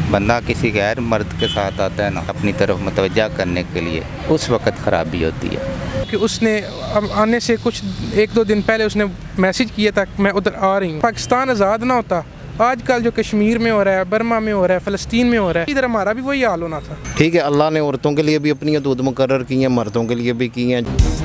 बंदा किसी गैर मर्द के साथ आता है ना अपनी तरफ मुतवज्जा करने के लिए, उस वक़्त ख़राबी होती है कि उसने आने से कुछ 1-2 दिन पहले उसने मैसेज किया था मैं उधर आ रही हूँ। पाकिस्तान आज़ाद ना होता, आजकल जो कश्मीर में हो रहा है, बर्मा में हो रहा है, फ़लस्तीन में हो रहा है, इधर हमारा भी वही हाल होना था। ठीक है, अल्लाह ने औरतों के लिए भी अपनी हदूद मुकर्रर की हैं, मर्दों के लिए भी की हैं।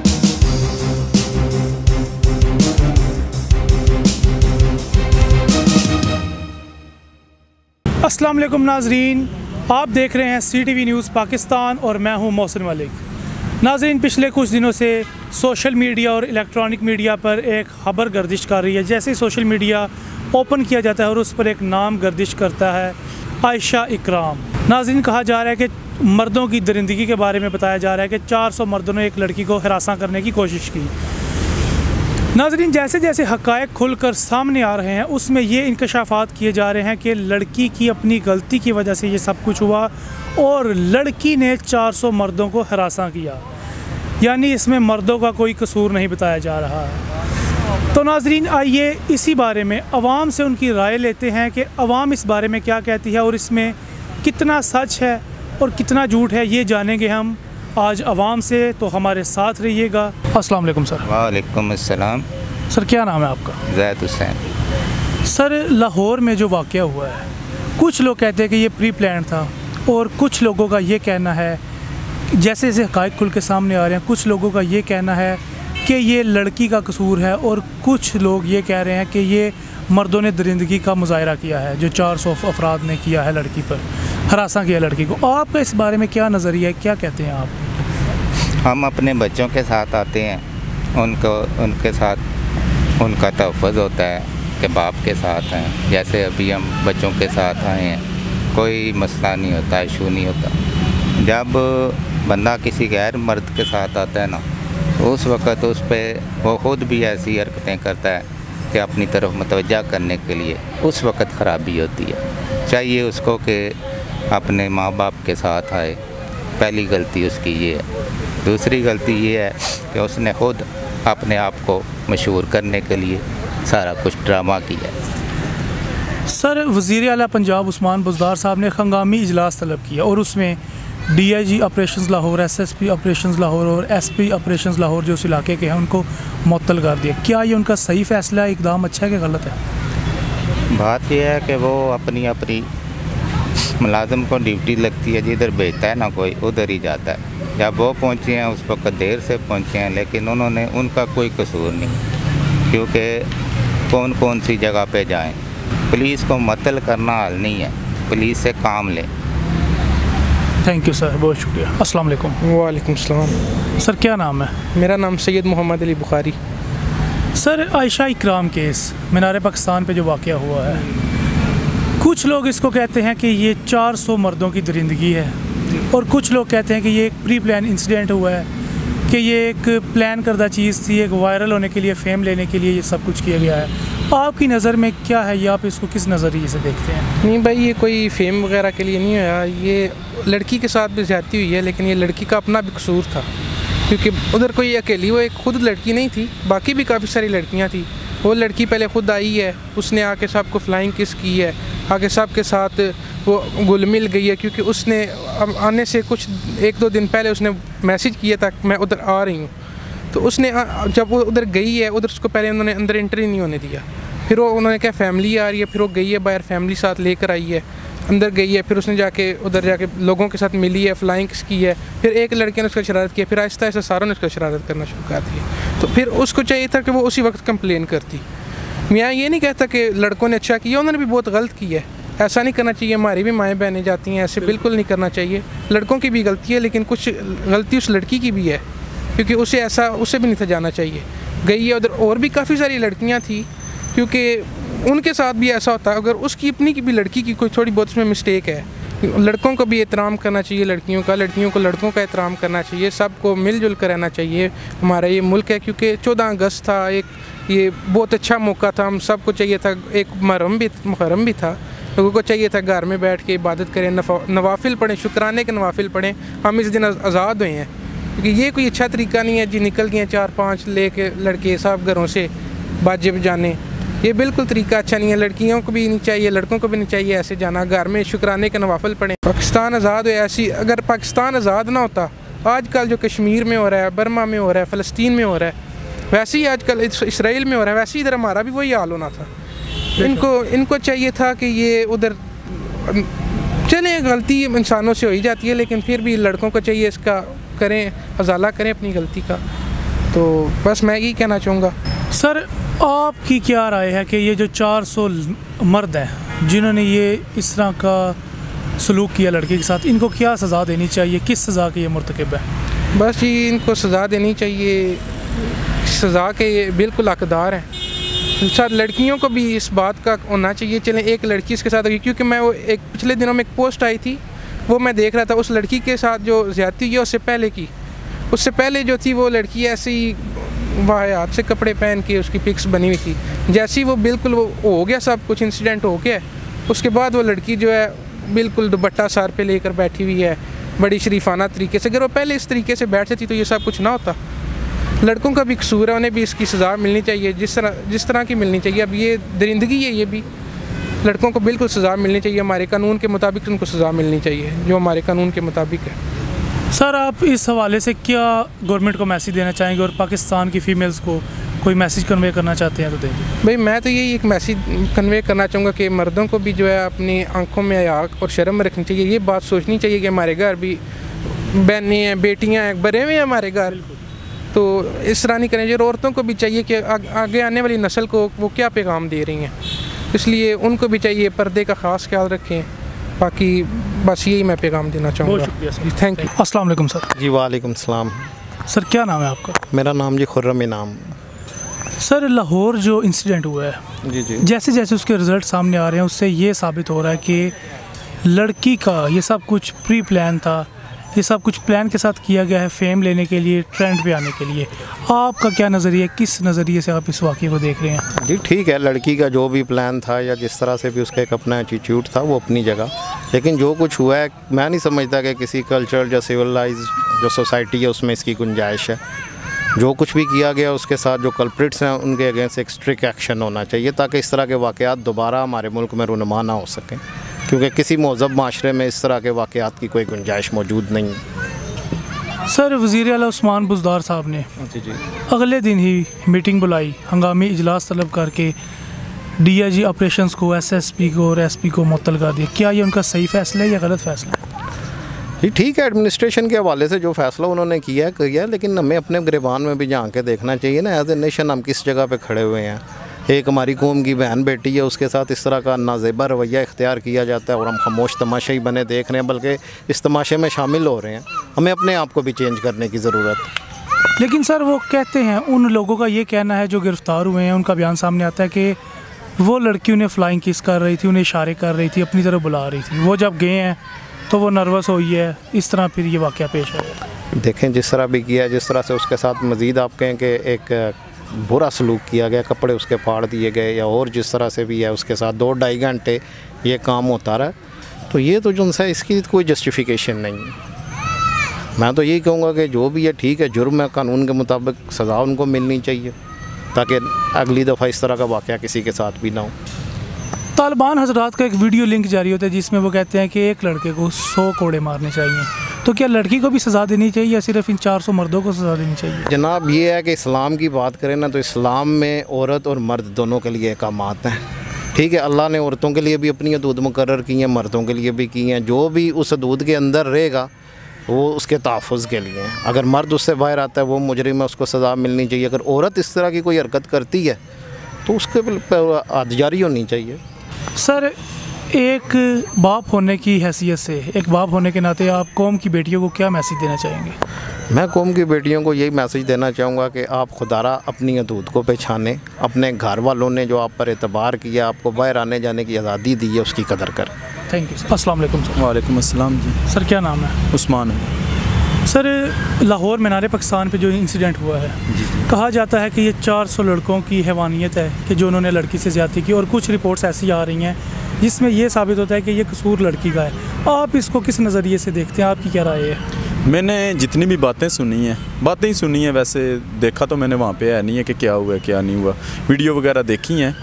अस्सलाम वालेकुम नाजरीन, आप देख रहे हैं CTV न्यूज़ पाकिस्तान और मैं हूं मोहसिन मलिक। नाजरीन, पिछले कुछ दिनों से सोशल मीडिया और इलेक्ट्रॉनिक मीडिया पर एक खबर गर्दिश कर रही है। जैसे ही सोशल मीडिया ओपन किया जाता है और उस पर एक नाम गर्दिश करता है, आयशा इकराम। नाजरीन, कहा जा रहा है कि मर्दों की दरिंदगी के बारे में बताया जा रहा है कि 400 मर्दों ने एक लड़की को हरासा करने की कोशिश की। नाजरीन, जैसे जैसे हक़ाइक़ खुलकर सामने आ रहे हैं उसमें ये इंकशाफात किए जा रहे हैं कि लड़की की अपनी गलती की वजह से ये सब कुछ हुआ और लड़की ने 400 मर्दों को हरासा किया, यानी इसमें मर्दों का कोई कसूर नहीं बताया जा रहा है। तो नाजरीन, आइए इसी बारे में अवाम से उनकी राय लेते हैं कि अवाम इस बारे में क्या कहती है और इसमें कितना सच है और कितना झूठ है, ये जानेंगे हम आज अवाम से। तो हमारे साथ रहिएगा। अस्सलाम वालेकुम सर। वालेकुम अस्सलाम। सर, क्या नाम है आपका? ज़ैद हुसैन। सर, लाहौर में जो वाक़या हुआ है, कुछ लोग कहते हैं कि ये प्री प्लान था और कुछ लोगों का ये कहना है, जैसे जैसे हक़ाइक़ खुल के सामने आ रहे हैं, कुछ लोगों का ये कहना है कि ये लड़की का कसूर है और कुछ लोग ये कह रहे हैं कि ये मर्दों ने दरिंदगी का मुज़ाहरा किया है, जो 400 अफराद ने किया है लड़की पर, हरासा किया लड़की को। आपका इस बारे में क्या नज़रिया है, क्या कहते हैं आप? हम अपने बच्चों के साथ आते हैं, उनके साथ उनका तहफ़्फ़ुज़ होता है कि बाप के साथ हैं। जैसे अभी हम बच्चों के साथ आए हैं, कोई मसला नहीं होता, इशू नहीं होता। जब बंदा किसी गैर मर्द के साथ आता है ना, उस वक़्त उस पर वो ख़ुद भी ऐसी हरकतें करता है कि अपनी तरफ मुतवज्जा करने के लिए, उस वक़्त ख़राबी होती है। चाहिए उसको कि अपने माँ बाप के साथ आए, पहली गलती उसकी ये है। दूसरी गलती ये है कि उसने ख़ुद अपने आप को मशहूर करने के लिए सारा कुछ ड्रामा किया है। सर, वज़ीर आला पंजाब उस्मान बुज़दार साहब ने हंगामी इजलास तलब किया और उसमें DIG operations Lahore, SSP operations Lahore और SP ऑपरेशंस लाहौर जो उस इलाके के हैं उनको मुअत्तल कर दिया। क्या ये उनका सही फ़ैसला है, इक़दाम अच्छा है कि गलत है? बात यह है कि वो अपनी मुलाजिम को ड्यूटी लगती है, जिधर भेजता है ना कोई उधर ही जाता है। जब वो पहुँचे हैं उस वक्त देर से पहुँचे हैं, लेकिन उनका कोई कसूर नहीं, क्योंकि कौन सी जगह पे जाएं। पुलिस को मुअत्तल करना हाल नहीं है, पुलिस से काम लें। थैंक यू सर, बहुत शुक्रिया। अस्सलाम वालेकुम। वालेकुम सलाम। सर, क्या नाम है? मेरा नाम सैयद मोहम्मद अली बुखारी। सर, आयशा इकराम केस मीनार पाकिस्तान पे जो वाक़या हुआ है, कुछ लोग इसको कहते हैं कि ये 400 मर्दों की दरिंदगी है और कुछ लोग कहते हैं कि ये एक प्री प्लान इंसिडेंट हुआ है, कि ये एक प्लान करदा चीज़ थी, एक वायरल होने के लिए, फेम लेने के लिए ये सब कुछ किया गया है। आपकी नज़र में क्या है, या आप इसको किस नज़रिए से देखते हैं? नहीं भाई, ये कोई फेम वगैरह के लिए नहीं हुआ, ये लड़की के साथ भी ज़्यादती हुई है, लेकिन ये लड़की का अपना भी कसूर था, क्योंकि उधर कोई अकेली वो एक खुद लड़की नहीं थी, बाकी भी काफ़ी सारी लड़कियाँ थी। वो लड़की पहले खुद आई है, उसने आके सबको फ्लाइंग किस की है, आगे सब के साथ वो घुल मिल गई है, क्योंकि उसने आने से कुछ 1-2 दिन पहले उसने मैसेज किया था मैं उधर आ रही हूँ। तो उसने जब वो उधर गई है, उधर उसको पहले उन्होंने अंदर एंट्री नहीं होने दिया, फिर वो उन्होंने कहा फैमिली आ रही है, फिर वो गई है बाहर, फैमिली साथ लेकर आई है, अंदर गई है, फिर उसने उधर जाके लोगों के साथ मिली है, फ्लाइंग की है, फिर एक लड़के ने उसका शरारत किया, फिर आहिस्ता आहिस्ता सारों ने उसका शरारत करना शुरू कर दिया। तो फिर उसको चाहिए था कि वो उसी वक्त कंप्लेन करती। मैं ये नहीं कहता कि लड़कों ने अच्छा किया, उन्होंने भी बहुत गलत किया है, ऐसा नहीं करना चाहिए। हमारी भी माएँ बहनें जाती हैं, ऐसे बिल्कुल नहीं करना चाहिए। लड़कों की भी गलती है, लेकिन कुछ गलती उस लड़की की भी है, क्योंकि उसे भी नहीं था जाना चाहिए। गई है उधर, और भी काफ़ी सारी लड़कियाँ थी, क्योंकि उनके साथ भी ऐसा होता है। अगर उसकी अपनी की भी लड़की की कोई थोड़ी बहुत उसमें मिस्टेक है, लड़कों को भी एहतराम करना चाहिए, लड़कियों को लड़कों का एहतराम करना चाहिए, सबको मिलजुल कर रहना चाहिए। हमारा ये मुल्क है, क्योंकि 14 अगस्त था, ये बहुत अच्छा मौका था, हम सबको चाहिए था, एक मुहर्रम भी था, लोगों को चाहिए था घर में बैठ के इबादत करें, नवाफिल पढ़ें, शुक्राने के नवाफिल पढ़ें। हम इस दिन आज़ाद हुए हैं, क्योंकि ये कोई अच्छा तरीका नहीं है जी, निकल गए 4-5 लेके लड़के साहब घरों से बाजे बजाने, ये बिल्कुल तरीका अच्छा नहीं है। लड़कियों को भी नहीं चाहिए, लड़कों को भी नहीं चाहिए ऐसे जाना। घर में शुक्राने के नवाफल पढ़ें। पाकिस्तान आज़ाद हो ऐसी, अगर पाकिस्तान आज़ाद ना होता, आजकल जो कश्मीर में हो रहा है, बर्मा में हो रहा है, फ़लस्तीन में हो रहा है, वैसे ही आजकल इसराइल में हो रहा है, वैसे ही इधर हमारा भी वही हाल होना था। इनको चाहिए था कि ये उधर चलें, गलती इंसानों से हो ही जाती है, लेकिन फिर भी लड़कों को चाहिए इसका करें, अजाला करें अपनी गलती का। तो बस मैं यही कहना चाहूँगा। सर, आपकी क्या राय है कि ये जो 400 मर्द हैं जिन्होंने ये इस तरह का सलूक किया लड़के के साथ, इनको क्या सज़ा देनी चाहिए? किस सज़ा के ये मुर्तकब है? बस जी, इनको सज़ा देनी चाहिए, सज़ा के ये बिल्कुल हकदार हैं। साथ लड़कियों को भी इस बात का होना चाहिए। चलें, एक लड़की इसके साथ हुई, क्योंकि मैं वो एक पिछले दिनों में एक पोस्ट आई थी, वो मैं देख रहा था। उस लड़की के साथ जो ज़्यादती हुई है उससे पहले जो थी वो लड़की ऐसे ही वाहियात से कपड़े पहन के उसकी पिक्स बनी हुई थी। जैसे ही वो बिल्कुल वो हो गया, सब कुछ इंसिडेंट हो गया, उसके बाद वो लड़की जो है बिल्कुल दुपट्टा सर पे लेकर बैठी हुई है, बड़ी शरीफाना तरीके से। अगर वो पहले इस तरीके से बैठती तो ये सब कुछ ना होता। लड़कों का भी कसूर है, उन्हें भी इसकी सज़ा मिलनी चाहिए जिस तरह की मिलनी चाहिए। अब ये दरिंदगी है, ये भी लड़कों को बिल्कुल सज़ा मिलनी चाहिए। हमारे कानून के मुताबिक उनको सज़ा मिलनी चाहिए, जो हमारे कानून के मुताबिक है। सर, आप इस हवाले से क्या गवर्नमेंट को मैसेज देना चाहेंगे और पाकिस्तान की फ़ीमेल्स को कोई मैसेज कन्वे करना चाहते हैं तो देंगे? भाई, मैं तो यही एक मैसेज कन्वे करना चाहूँगा कि मर्दों को भी जो है अपनी आंखों में हया और शर्म रखनी चाहिए। ये बात सोचनी चाहिए कि हमारे घर भी बहनें हैं, बेटियाँ हैं, बड़े हुए हैं हमारे घर, तो इस तरह नहीं करना चाहिए। औरतों को भी चाहिए कि आगे आने वाली नस्ल को वो क्या पैगाम दे रही हैं, इसलिए उनको भी चाहिए पर्दे का ख़ास ख्याल रखें। बाकी बस यही मैं पैगाम देना चाहूँगा। बहुत शुक्रिया सर, थैंक यू। अस्सलाम वालेकुम सर। जी वालेकुम सलाम। सर, क्या नाम है आपका? मेरा नाम जी खुर्रम इनाम। सर, लाहौर जो इंसिडेंट हुआ है, जी जी, जैसे जैसे उसके रिज़ल्ट सामने आ रहे हैं, उससे ये साबित हो रहा है कि लड़की का ये सब कुछ प्री प्लान था, ये सब कुछ प्लान के साथ किया गया है फेम लेने के लिए, ट्रेंड पे आने के लिए। आपका क्या नज़रिया, किस नज़रिए से आप इस वाक़े को देख रहे हैं? जी ठीक है, लड़की का जो भी प्लान था या जिस तरह से भी उसका एक अपना एटीट्यूड था वो अपनी जगह, लेकिन जो कुछ हुआ है मैं नहीं समझता कि किसी कल्चरल या सिविलाइज जो सोसाइटी है उसमें इसकी गुंजाइश है। जो कुछ भी किया गया उसके साथ जो कल्प्रिट्स हैं उनके अगेंस्ट एक स्ट्रिक्ट एक्शन होना चाहिए, ताकि इस तरह के वाक़यात दोबारा हमारे मुल्क में रुनमा ना हो सकें, क्योंकि किसी महज़ब माशरे में इस तरह के वाक़यात की कोई गुंजाइश मौजूद नहीं है। सर, वज़ीर आला उस्मान बुज़दार साहब ने जी जी, अगले दिन ही मीटिंग बुलाई, हंगामी इजलास तलब करके DIG ऑपरेशंस को, SSP को और SP को मुअत्तल कर दिया। क्या ये उनका सही फ़ैसला है या गलत फ़ैसला है? जी ठीक है, एडमिनिस्ट्रेशन के हवाले से जो फ़ैसला उन्होंने किया है, लेकिन हमें अपने गिरबान में भी जान के देखना चाहिए ना, एज ए नेशन हम किस जगह पे खड़े हुए हैं। एक हमारी कौम की बहन बेटी है, उसके साथ इस तरह का नाज़ेबा रवैया इख्तियार किया जाता है और हम खामोश तमाशा ही बने देख रहे हैं, बल्कि इस तमाशे में शामिल हो रहे हैं। हमें अपने आप को भी चेंज करने की ज़रूरत है। लेकिन सर, वो कहते हैं, उन लोगों का ये कहना है जो गिरफ़्तार हुए हैं, उनका बयान सामने आता है कि वो लड़की उन्हें फ़्लाइंग किस कर रही थी, उन्हें इशारे कर रही थी, अपनी तरफ बुला रही थी। वो जब गए हैं तो वो नर्वस हुई है, इस तरह फिर ये वाक़या पेश आया। देखें, जिस तरह भी किया, जिस तरह से उसके साथ मज़ीद आप कहें कि एक बुरा सलूक किया गया, कपड़े उसके फाड़ दिए गए या और जिस तरह से भी है उसके साथ 2-2.5 घंटे ये काम होता रहा, तो ये तो जो है इसकी कोई जस्टिफिकेशन नहीं है। मैं तो यही कहूँगा कि जो भी है ठीक है, जुर्म है, कानून के मुताबिक सज़ा उनको मिलनी चाहिए, ताकि अगली दफ़ा इस तरह का वाक़या किसी के साथ भी ना हो। तालिबान हजरात का एक वीडियो लिंक जारी होता है जिसमें वो कहते हैं कि एक लड़के को 100 कोड़े मारने चाहिए, तो क्या लड़की को भी सज़ा देनी चाहिए या सिर्फ इन 400 मर्दों को सज़ा देनी चाहिए? जनाब, ये है कि इस्लाम की बात करें ना, तो इस्लाम में औरत और मर्द दोनों के लिए अहकामात हैं। ठीक है, अल्लाह ने औरतों के लिए भी अपनी हदूद मुकर्रर की हैं, मर्दों के लिए भी की हैं। जो भी उस हदूद के अंदर रहेगा वो उसके तहफ़्फ़ुज़ के लिए हैं। अगर मर्द उससे बाहर आता है वो मुजरिम है, उसको सज़ा मिलनी चाहिए। अगर औरत इस तरह की कोई हरकत करती है तो उसके हद जारी होनी चाहिए। सर, एक बाप होने की हैसियत से, एक बाप होने के नाते आप कौम की बेटियों को क्या मैसेज देना चाहेंगे? मैं कौम की बेटियों को यही मैसेज देना चाहूँगा कि आप खुदारा अपनी हदूद को पहचानें। अपने घर वालों ने जो आप पर एतबार किया, आपको बाहर आने जाने की आज़ादी दी है, उसकी कदर करें। Thank you sir. अस्सलाम वालेकुम सर। वालेकुम अस्सलाम जी। सर, क्या नाम है? उस्मान। सर, लाहौर मीनार पाकिस्तान पे जो इंसिडेंट हुआ है, कहा जाता है कि ये 400 लड़कों की हैवानियत है कि जो उन्होंने लड़की से ज़्यादती की, और कुछ रिपोर्ट्स ऐसी आ रही हैं जिसमें ये साबित होता है कि ये कसूर लड़की का है। आप इसको किस नज़रिए से देखते हैं, आपकी क्या राय है? मैंने जितनी भी बातें सुनी हैं, बातें ही सुनी हैं, वैसे देखा तो मैंने वहाँ पे है नहीं है कि क्या हुआ है क्या नहीं हुआ। वीडियो वगैरह देखी हैं,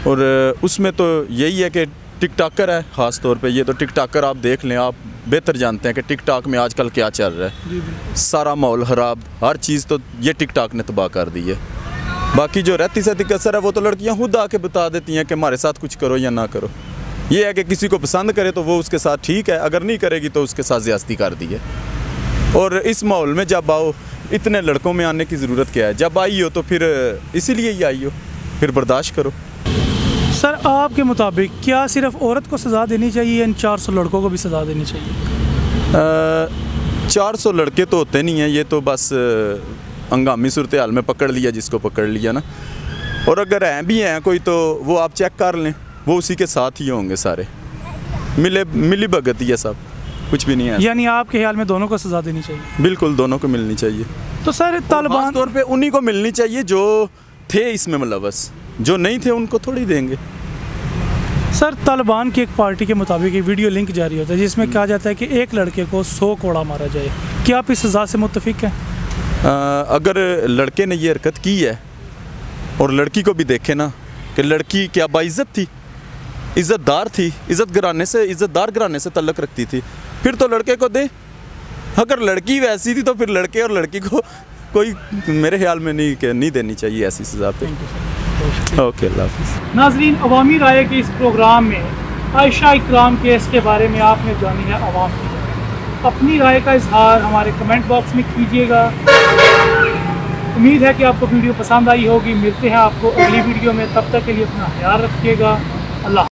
और उसमें तो यही है कि टिकटॉकर है ख़ास तौर पे। ये तो टिकटॉकर आप देख लें, आप बेहतर जानते हैं कि टिकटॉक में आजकल क्या चल रहा है। सारा माहौल ख़राब, हर चीज़ तो ये टिकटॉक ने तबाह कर दी है। बाकी जो रहती सहती कसर है वो तो लड़कियां खुद आके बता देती हैं कि हमारे साथ कुछ करो या ना करो। ये है कि किसी को पसंद करे तो वो उसके साथ ठीक है, अगर नहीं करेगी तो उसके साथ ज़्यादती कर दी है। और इस माहौल में जब आओ, इतने लड़कों में आने की ज़रूरत क्या है? जब आई हो तो फिर इसीलिए ही आई हो, फिर बर्दाश्त करो। सर, आपके मुताबिक क्या सिर्फ औरत को सज़ा देनी चाहिए या इन 400 लड़कों को भी सज़ा देनी चाहिए? 400 लड़के तो होते नहीं हैं, ये तो बस हंगामी सूरत हाल में पकड़ लिया जिसको पकड़ लिया ना। और अगर हैं भी हैं कोई तो वो आप चेक कर लें, वो उसी के साथ ही होंगे सारे, मिली भगत ही है सब, कुछ भी नहीं है। यानी आपके ख्याल में दोनों को सज़ा देनी चाहिए? बिल्कुल, दोनों को मिलनी चाहिए। तो सर तालिबान तौर पे उन्हीं को मिलनी चाहिए जो थे इसमें मुलव्वस, जो नहीं थे उनको थोड़ी देंगे। सर, तालिबान की एक पार्टी के मुताबिक एक वीडियो लिंक जारी होता है जिसमें कहा जाता है कि एक लड़के को 100 कोड़ा मारा जाए। क्या आप इस सज़ा से मुत्तफिक हैं? अगर लड़के ने ये हरकत की है और लड़की को भी देखे ना कि लड़की क्या बाइज़्ज़त थी, इज़्ज़तदार थी, इज़्ज़तदार घराने से तल्लुक़ रखती थी, फिर तो लड़के को दे। अगर लड़की वैसी थी तो फिर लड़के और लड़की को कोई मेरे ख्याल में नहीं देनी चाहिए ऐसी सज़ा पे। ओके, अल्लाह हाफ़िज़। नाज़रीन, अवामी राय के इस प्रोग्राम में आयशा इकराम केस के बारे में आपने जानी है अवाम की राय। अपनी राय का इजहार हमारे कमेंट बॉक्स में कीजिएगा। उम्मीद है कि आपको वीडियो पसंद आई होगी। मिलते हैं आपको अगली वीडियो में, तब तक के लिए अपना ख्याल रखिएगा। अल्लाह।